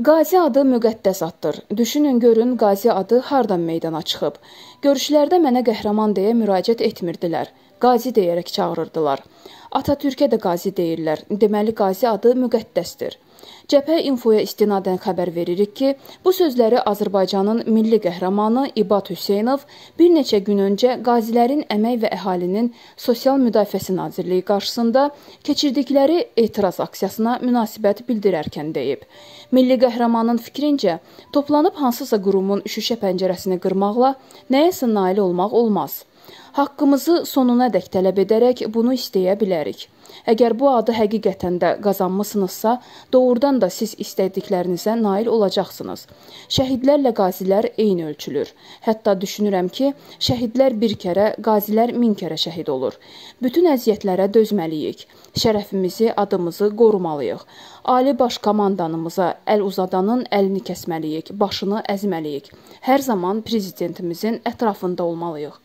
Qazi adı müqəddəs addır. Düşünün görün Qazi adı hardan meydana çıxıb. Görüşlərdə mənə qəhrəman deyə müraciət etmirdilər. Qazi deyərək çağırırdılar. Atatürkə də Qazi deyirlər. Deməli Qazi adı müqəddəsdir. Cəbhə infoya istinadən xəbər veririk ki, bu sözləri Azərbaycanın milli qəhrəmanı İbad Hüseynov bir neçə gün öncə qazilərin əmək və əhalinin Sosial Müdafiəsi Nazirliyi qarşısında keçirdikləri etiraz aksiyasına münasibət bildirərkən deyib. Milli qəhrəmanın fikrincə, toplanıb hansısa qurumun şüşə pəncərəsini qırmaqla nəyəsə nail olmaq olmaz. Haqqımızı sonuna dək tələb edərək bunu istəyə bilərik. Əgər bu adı həqiqətən də qazanmısınızsa, doğrudan da siz istədiklərinizə nail olacaqsınız. Şəhidlərlə qazilər eyni ölçülür. Hətta düşünürəm ki, şəhidlər bir kərə, qazilər min kərə şəhid olur. Bütün əziyyətlərə dözməliyik. Şərəfimizi, adımızı qorumalıyıq. Ali baş komandanımıza əl uzadanın əlini kəsməliyik, başını əzməliyik. Hər zaman prezidentimizin ətrafında olmalıyıq.